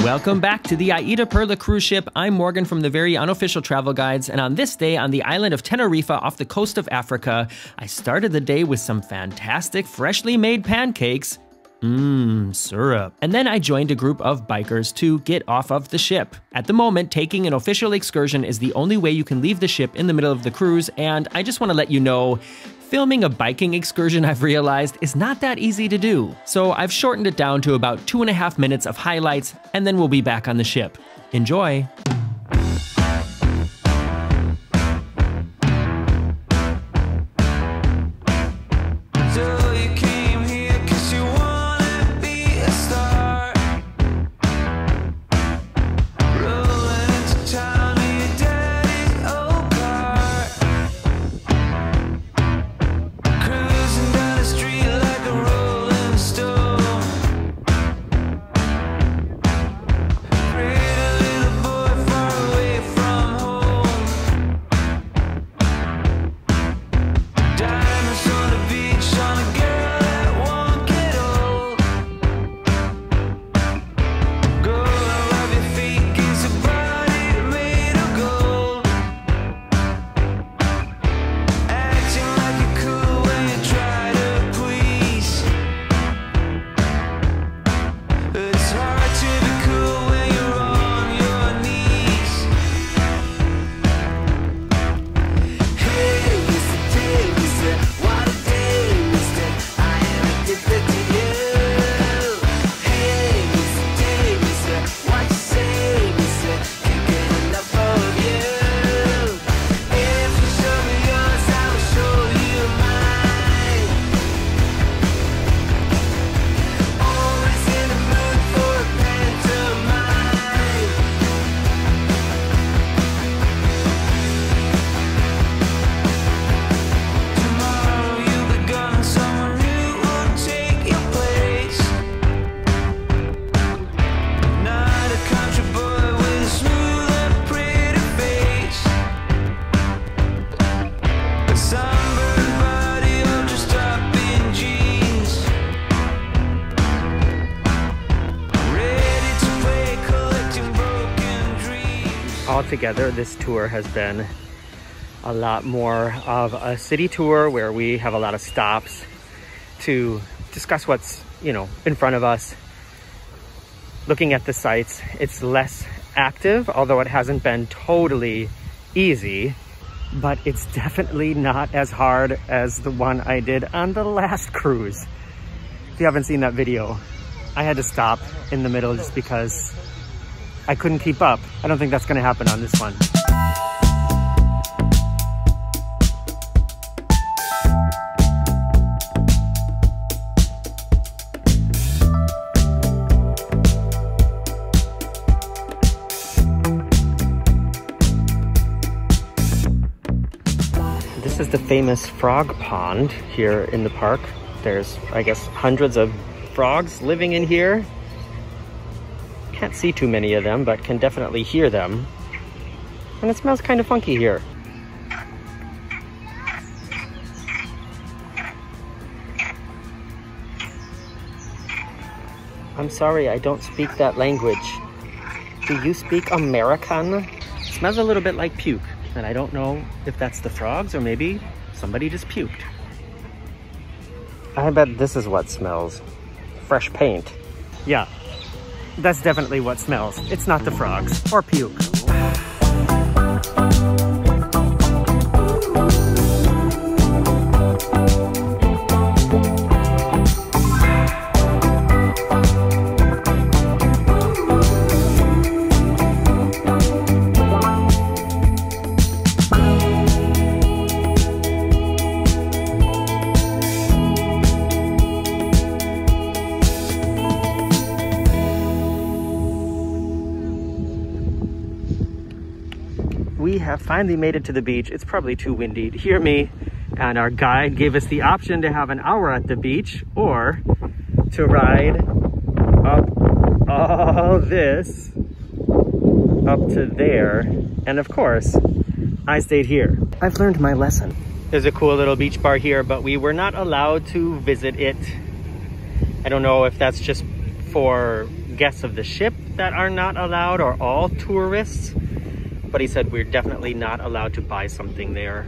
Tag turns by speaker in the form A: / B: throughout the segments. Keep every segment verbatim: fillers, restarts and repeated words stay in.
A: Welcome back to the AIDAperla cruise ship. I'm Morgan from the very unofficial travel guides, and on this day on the island of Tenerife off the coast of Africa, I started the day with some fantastic freshly made pancakes. Mmm, syrup. And then I joined a group of bikers to get off of the ship. At the moment, taking an official excursion is the only way you can leave the ship in the middle of the cruise, and I just want to let you know, filming a biking excursion, I've realized, is not that easy to do. So I've shortened it down to about two and a half minutes of highlights, and then we'll be back on the ship. Enjoy! Altogether, this tour has been a lot more of a city tour where we have a lot of stops to discuss what's, you know, in front of us. Looking at the sites, it's less active, although it hasn't been totally easy, but it's definitely not as hard as the one I did on the last cruise. If you haven't seen that video, I had to stop in the middle just because I couldn't keep up. I don't think that's gonna happen on this one. This is the famous frog pond here in the park. There's, I guess, hundreds of frogs living in here. Can't see too many of them, but can definitely hear them. And it smells kind of funky here. I'm sorry, I don't speak that language. Do you speak American? It smells a little bit like puke, and I don't know if that's the frogs or maybe somebody just puked. I bet this is what smells. Fresh paint. Yeah. That's definitely what smells. It's not the frogs or puke. We have finally made it to the beach. It's probably too windy to hear me, and our guide gave us the option to have an hour at the beach or to ride up all this up to there. And of course, I stayed here. I've learned my lesson. There's a cool little beach bar here, but we were not allowed to visit it. I don't know if that's just for guests of the ship that are not allowed or all tourists, but he said we're definitely not allowed to buy something there.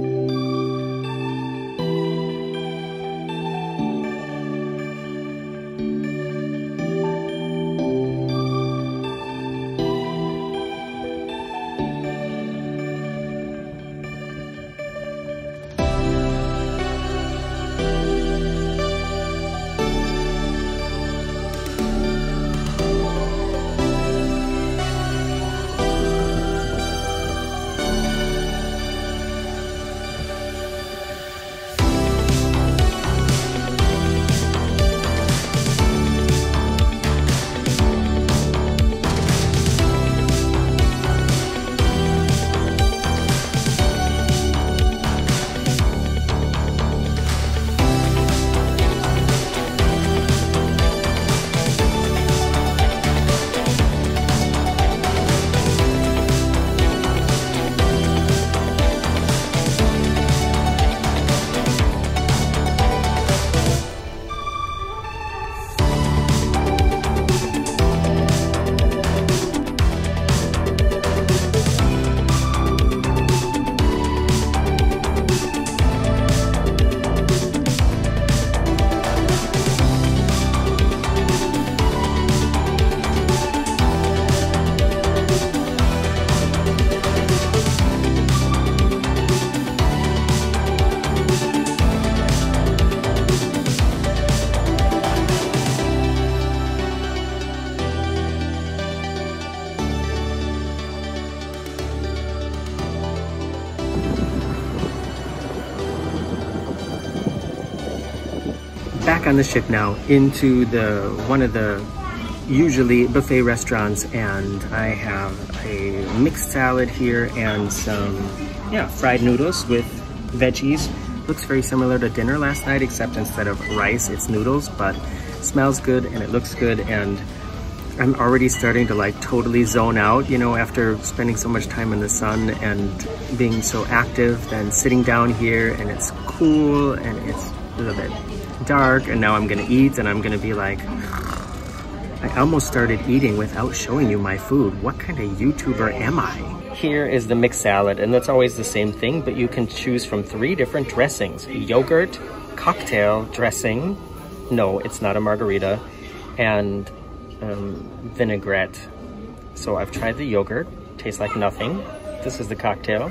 A: Back on the ship now into the one of the usually buffet restaurants, and I have a mixed salad here and some yeah fried noodles with veggies. Looks very similar to dinner last night, except instead of rice it's noodles, but smells good and it looks good, and I'm already starting to like totally zone out, you know, after spending so much time in the sun and being so active. Then sitting down here and it's cool and it's a little bit dark, and now I'm gonna eat and I'm gonna be like, I almost started eating without showing you my food. What kind of YouTuber am I? Here is the mixed salad, and that's always the same thing, but you can choose from three different dressings: yogurt, cocktail dressing, no, it's not a margarita, and um, vinaigrette. So I've tried the yogurt, tastes like nothing. This is the cocktail,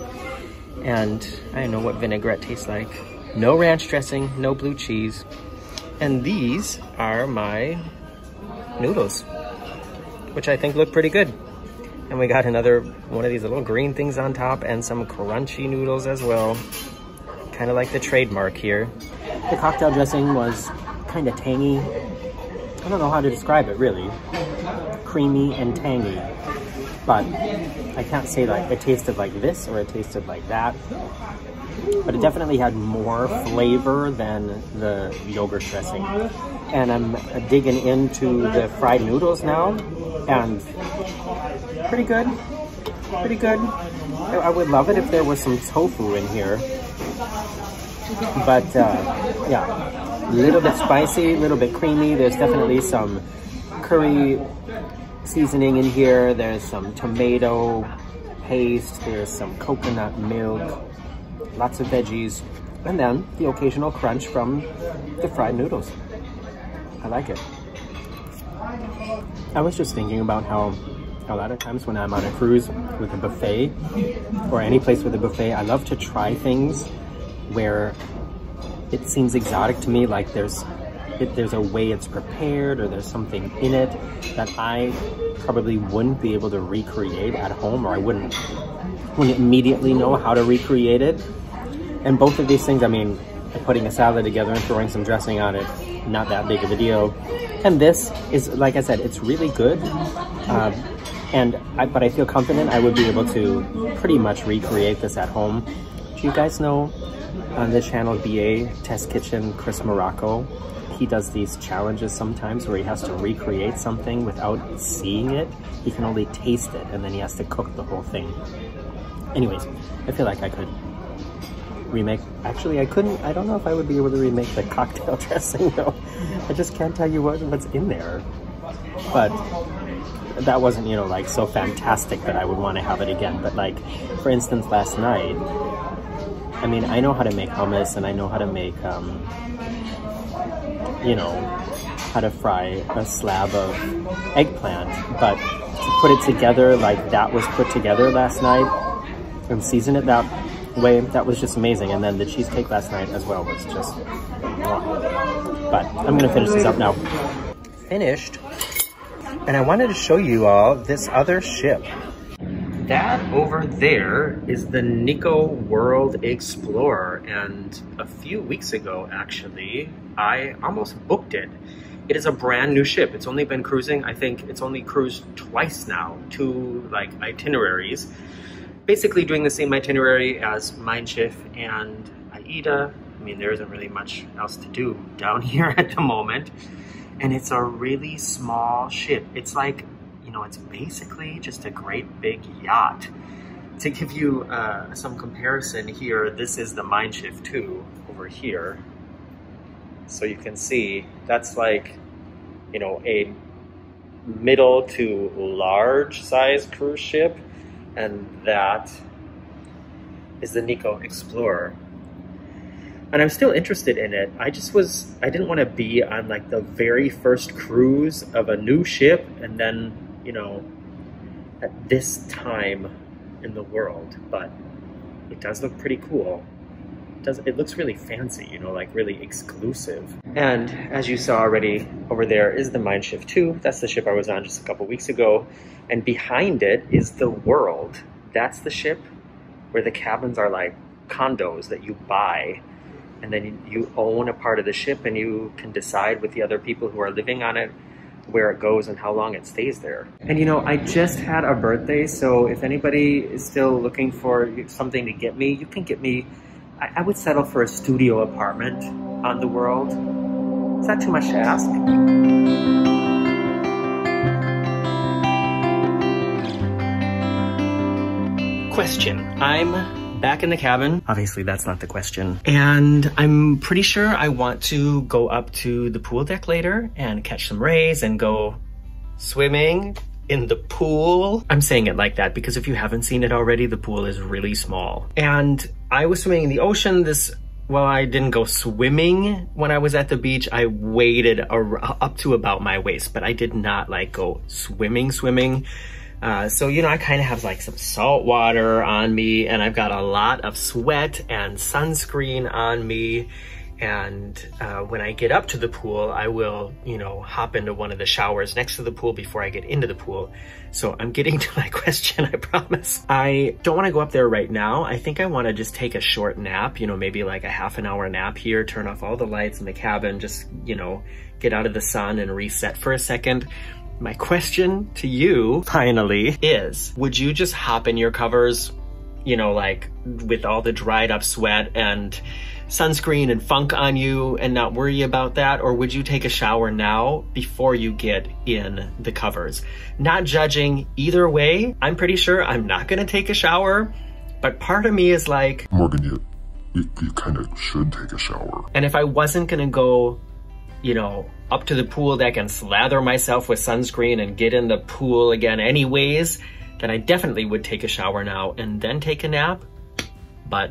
A: and I know what vinaigrette tastes like. No ranch dressing, no blue cheese. And these are my noodles, which I think look pretty good. And we got another one of these little green things on top and some crunchy noodles as well. Kind of like the trademark here. The cocktail dressing was kind of tangy. I don't know how to describe it really. Creamy and tangy. But I can't say like it tasted like this or it tasted like that. But it definitely had more flavor than the yogurt dressing. And I'm digging into the fried noodles now, and pretty good, pretty good. I would love it if there was some tofu in here. But uh, yeah, a little bit spicy, a little bit creamy. There's definitely some curry seasoning in here. There's some tomato paste. There's some coconut milk. Lots of veggies, and then the occasional crunch from the fried noodles. I like it. I was just thinking about how a lot of times when I'm on a cruise with a buffet, or any place with a buffet, I love to try things where it seems exotic to me, like there's it, there's a way it's prepared, or there's something in it that I probably wouldn't be able to recreate at home, or I wouldn't, wouldn't immediately know how to recreate it. And both of these things, I mean, putting a salad together and throwing some dressing on it, not that big of a deal. And this is, like I said, it's really good. Um, and I, but I feel confident I would be able to pretty much recreate this at home. Do you guys know on the channel B A Test Kitchen, Chris Morocco? He does these challenges sometimes where he has to recreate something without seeing it. He can only taste it, and then he has to cook the whole thing. Anyways, I feel like I could remake. Actually, I couldn't. I don't know if I would be able to remake the cocktail dressing though. I just can't tell you what, what's in there. but that wasn't, you know, like so fantastic that I would want to have it again. But like, for instance, last night, I mean, I know how to make hummus and I know how to make, um, you know, how to fry a slab of eggplant, but to put it together like that was put together last night and season it that way, that was just amazing. And then the cheesecake last night as well was just mwah. But I'm gonna finish this up now. Finished. And I wanted to show you all this other ship. That over there is the Nico World Explorer, and a few weeks ago actually I almost booked it. It is a brand new ship. It's only been cruising, I think it's only cruised twice now, two like itineraries, basically doing the same itinerary as Mein Schiff and AIDA. I mean, there isn't really much else to do down here at the moment, and it's a really small ship. It's like, you know, it's basically just a great big yacht. To give you uh, some comparison here, this is the Mein Schiff two over here. So you can see that's like, you know, a middle to large size cruise ship, and that is the Nico Explorer. And I'm still interested in it. I just was, I didn't want to be on like the very first cruise of a new ship and then, you know, at this time in the world, but it does look pretty cool. It does, it looks really fancy, you know, like really exclusive. And as you saw already, over there is the Mein Schiff two. That's the ship I was on just a couple weeks ago. And behind it is the World. That's the ship where the cabins are like condos that you buy. And then you own a part of the ship and you can decide with the other people who are living on it where it goes and how long it stays there. And you know, I just had a birthday, so if anybody is still looking for something to get me, you can get me, I, I would settle for a studio apartment on the World. Is that too much to ask? Question. I'm back in the cabin. Obviously, that's not the question. And I'm pretty sure I want to go up to the pool deck later and catch some rays and go swimming in the pool. I'm saying it like that because if you haven't seen it already, the pool is really small. And I was swimming in the ocean this, well, I didn't go swimming when I was at the beach. I waded up to about my waist, but I did not like go swimming, swimming. Uh, so, you know, I kind of have like some salt water on me, and I've got a lot of sweat and sunscreen on me. And uh, when I get up to the pool, I will, you know, hop into one of the showers next to the pool before I get into the pool. So I'm getting to my question, I promise. I don't want to go up there right now. I think I want to just take a short nap, you know, maybe like a half an hour nap here, turn off all the lights in the cabin, just, you know, get out of the sun and reset for a second. My question to you, finally, is, would you just hop in your covers, you know, like with all the dried up sweat and sunscreen and funk on you and not worry about that? Or would you take a shower now before you get in the covers? Not judging either way. I'm pretty sure I'm not gonna take a shower, but part of me is like,
B: Morgan, you, you, you kind of should take a shower.
A: And if I wasn't gonna go, you know, up to the pool deck and slather myself with sunscreen and get in the pool again anyways, then I definitely would take a shower now and then take a nap. But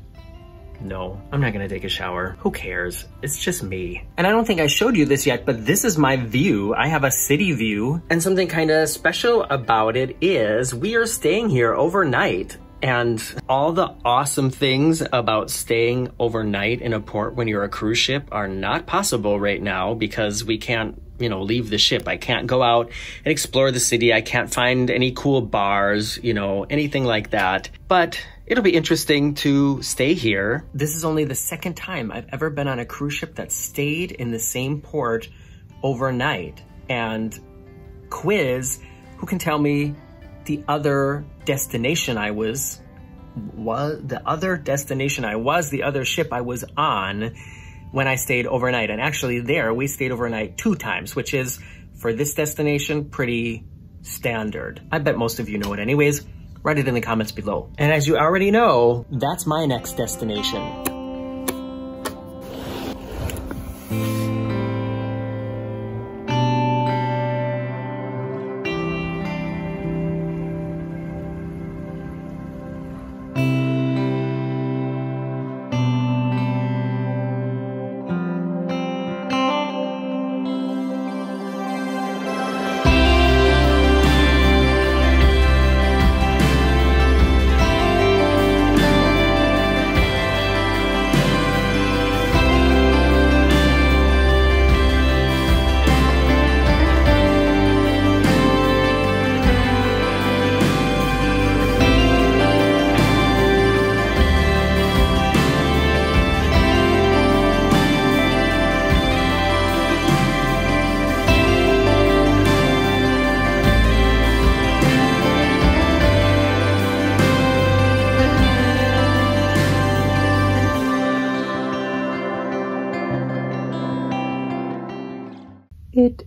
A: no, I'm not gonna take a shower. Who cares? It's just me. And I don't think I showed you this yet, but this is my view. I have a city view, and something kind of special about it is we are staying here overnight. And all the awesome things about staying overnight in a port when you're a cruise ship are not possible right now because we can't, you know, leave the ship. I can't go out and explore the city. I can't find any cool bars, you know, anything like that. But it'll be interesting to stay here. This is only the second time I've ever been on a cruise ship that stayed in the same port overnight. And quiz, who can tell me the other destination I was, was the other destination I was, the other ship I was on when I stayed overnight. And actually there, we stayed overnight two times, which is, for this destination, pretty standard. I bet most of you know it anyways. Write it in the comments below. And as you already know, that's my next destination.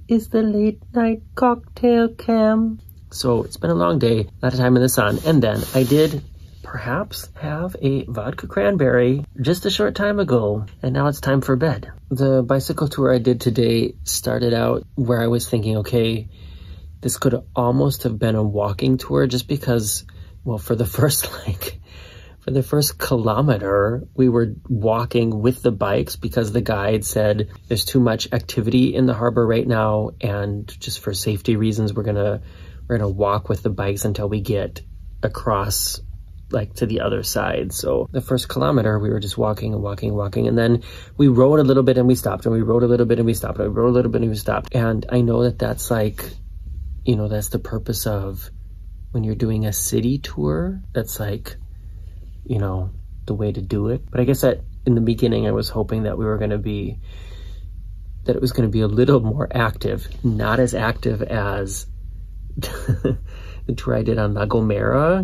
A: is the late night cocktail cam. So it's been a long day, a lot of time in the sun, and then I did perhaps have a vodka cranberry just a short time ago, and now it's time for bed. The bicycle tour I did today started out where I was thinking, okay, this could almost have been a walking tour just because, well, for the first like, for the first kilometer, we were walking with the bikes because the guide said there's too much activity in the harbor right now, and just for safety reasons, we're gonna we're gonna walk with the bikes until we get across, like, to the other side. So the first kilometer, we were just walking and walking and walking, and then we rode a little bit and we stopped, and we rode a little bit and we stopped, and we rode a little bit and we stopped. And I know that that's like, you know, that's the purpose of when you're doing a city tour. That's like, you know, the way to do it. But I guess that in the beginning, I was hoping that we were going to be, that it was going to be a little more active, not as active as the tour I did on La Gomera,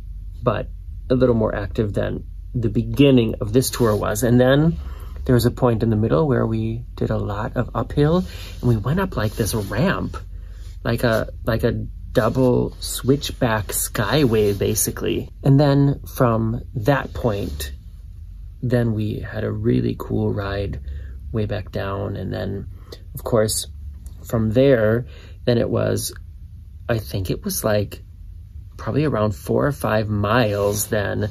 A: but a little more active than the beginning of this tour was. And then there was a point in the middle where we did a lot of uphill, and we went up like this ramp, like a, like a double switchback skyway, basically. And then from that point, then we had a really cool ride way back down. And then, of course, from there, then it was, I think it was like probably around four or five miles then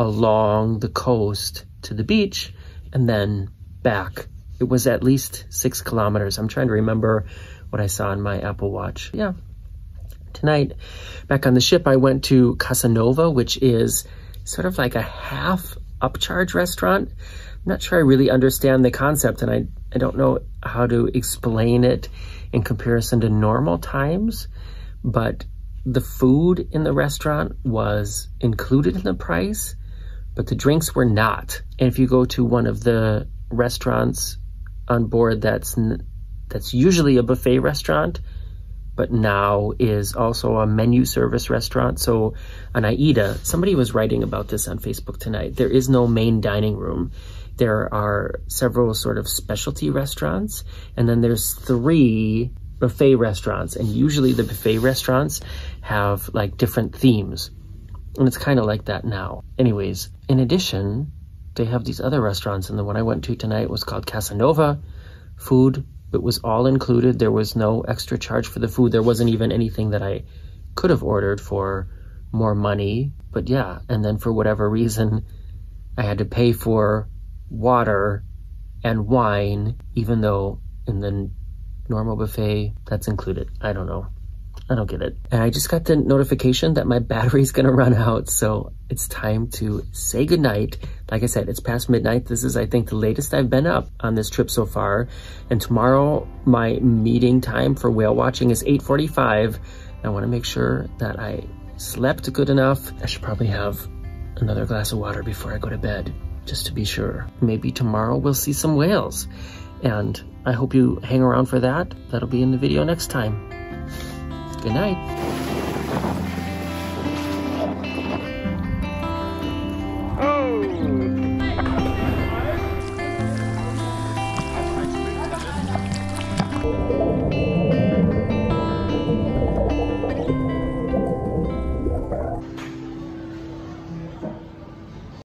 A: along the coast to the beach, and then back. It was at least six kilometers. I'm trying to remember what I saw on my Apple Watch. Yeah. Tonight, back on the ship, I went to Casa Nova, which is sort of like a half upcharge restaurant. I'm not sure I really understand the concept, and I, I don't know how to explain it in comparison to normal times, but the food in the restaurant was included in the price, but the drinks were not. And if you go to one of the restaurants on board that's that's usually a buffet restaurant, but now is also a menu service restaurant. So on AIDA, somebody was writing about this on Facebook tonight. There is no main dining room. There are several sort of specialty restaurants, and then there's three buffet restaurants, and usually the buffet restaurants have like different themes, and it's kind of like that now. Anyways, in addition, they have these other restaurants, and the one I went to tonight was called Casa Nova. Food, it was all included. There was no extra charge for the food. There wasn't even anything that I could have ordered for more money, but yeah. And then for whatever reason, I had to pay for water and wine, even though in the normal buffet, that's included. I don't know. I don't get it. And I just got the notification that my battery's gonna run out, so it's time to say goodnight. Like I said, it's past midnight. This is, I think, the latest I've been up on this trip so far. And tomorrow, my meeting time for whale watching is eight forty-five. I wanna make sure that I slept good enough. I should probably have another glass of water before I go to bed, just to be sure. Maybe tomorrow we'll see some whales. And I hope you hang around for that. That'll be in the video next time. Good night.